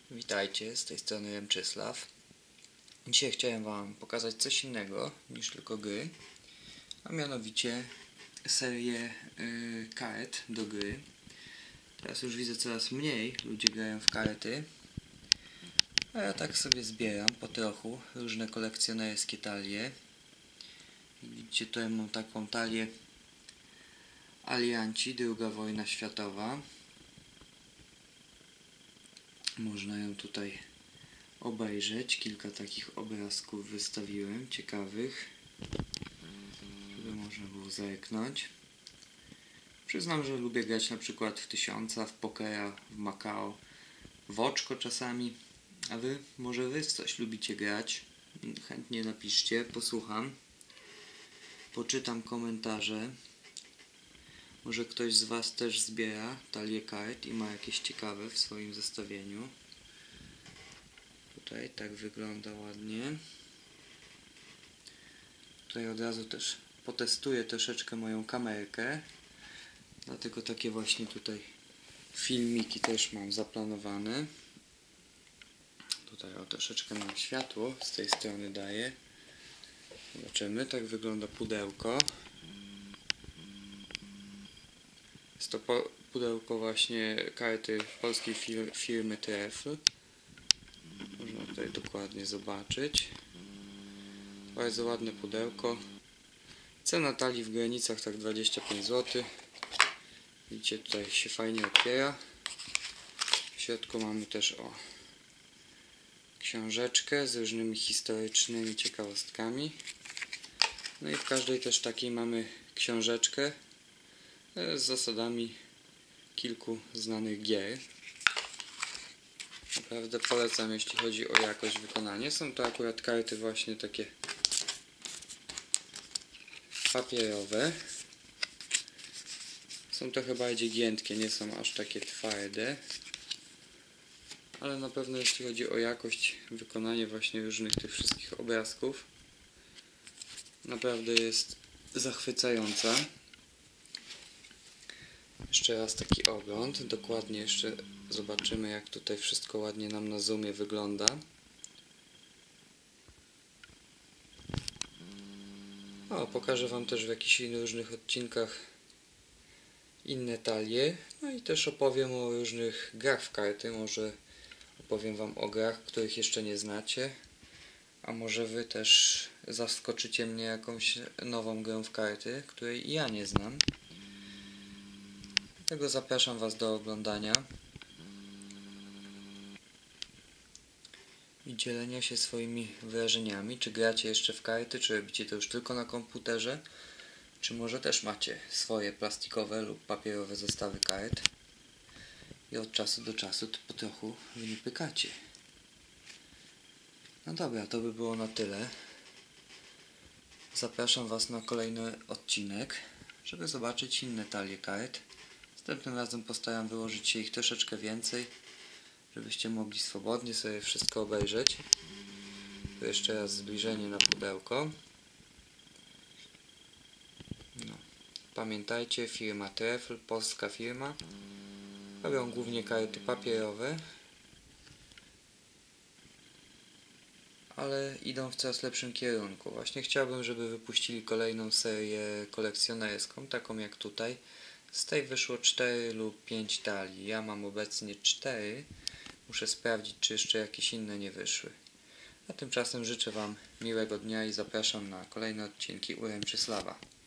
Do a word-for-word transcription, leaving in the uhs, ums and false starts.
Witajcie, z tej strony Remczysław. Dzisiaj chciałem Wam pokazać coś innego niż tylko gry, a mianowicie serię yy, karet do gry. Teraz już widzę coraz mniej ludzie grają w karety, a ja tak sobie zbieram po trochu różne kolekcjonerskie talie. Widzicie, tutaj mam taką talię Alianci, druga wojna światowa. Można ją tutaj obejrzeć. Kilka takich obrazków wystawiłem, ciekawych, żeby można było zerknąć. Przyznam, że lubię grać na przykład w tysiąca, w pokera, w Macao, w oczko czasami. A wy, może wy w coś lubicie grać? Chętnie napiszcie, posłucham. Poczytam komentarze. Może ktoś z Was też zbiera talię kart i ma jakieś ciekawe w swoim zestawieniu. Tutaj tak wygląda ładnie. Tutaj od razu też potestuję troszeczkę moją kamerkę. Dlatego takie właśnie tutaj filmiki też mam zaplanowane. Tutaj o troszeczkę mam światło z tej strony daję. Zobaczymy, tak wygląda pudełko. Jest to pudełko właśnie karty polskiej fir firmy Trefl. Można tutaj dokładnie zobaczyć. Bardzo ładne pudełko. Cena talii w granicach tak dwadzieścia pięć złotych. Widzicie, tutaj się fajnie otwiera. W środku mamy też o książeczkę z różnymi historycznymi ciekawostkami. No i w każdej też takiej mamy książeczkę z zasadami kilku znanych gier. Naprawdę polecam, jeśli chodzi o jakość wykonania. Są to akurat karty właśnie takie papierowe. Są trochę bardziej giętkie, nie są aż takie twarde. Ale na pewno jeśli chodzi o jakość wykonania właśnie różnych tych wszystkich obrazków, naprawdę jest zachwycająca. Jeszcze raz taki ogląd. Dokładnie jeszcze zobaczymy, jak tutaj wszystko ładnie nam na zoomie wygląda. O, pokażę Wam też w jakichś różnych odcinkach inne talie. No i też opowiem o różnych grach w karty. Może opowiem Wam o grach, których jeszcze nie znacie. A może Wy też zaskoczycie mnie jakąś nową grą w karty, której ja nie znam. Dlatego zapraszam Was do oglądania i dzielenia się swoimi wrażeniami. Czy gracie jeszcze w karty, czy robicie to już tylko na komputerze, czy może też macie swoje plastikowe lub papierowe zestawy kart i od czasu do czasu to po trochu wy nie pykacie. No dobra, to by było na tyle. Zapraszam Was na kolejny odcinek, żeby zobaczyć inne talie kart. Następnym razem postaram wyłożyć się ich troszeczkę więcej, żebyście mogli swobodnie sobie wszystko obejrzeć. Tu jeszcze raz zbliżenie na pudełko. No. Pamiętajcie, firma Trefl, polska firma. Robią głównie karty papierowe, ale idą w coraz lepszym kierunku. Właśnie chciałbym, żeby wypuścili kolejną serię kolekcjonerską, taką jak tutaj. Z tej wyszło cztery lub pięć talii. Ja mam obecnie cztery. Muszę sprawdzić, czy jeszcze jakieś inne nie wyszły. A tymczasem życzę Wam miłego dnia i zapraszam na kolejne odcinki u Remczysława.